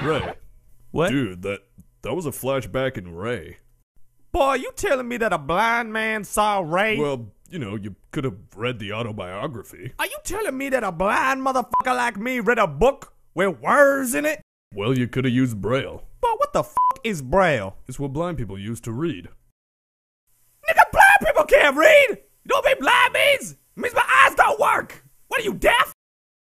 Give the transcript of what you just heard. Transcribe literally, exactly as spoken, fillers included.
Ray. What? Dude, that that was a flashback in Ray. Boy, you telling me that a blind man saw Ray? Well, you know, you could have read the autobiography. Are you telling me that a blind motherfucker like me read a book with words in it? Well, you could have used Braille. Boy, what the fuck is Braille? It's what blind people use to read. Nigga, blind people can't read! You know what being blind means? It means my eyes don't work! What are you, deaf?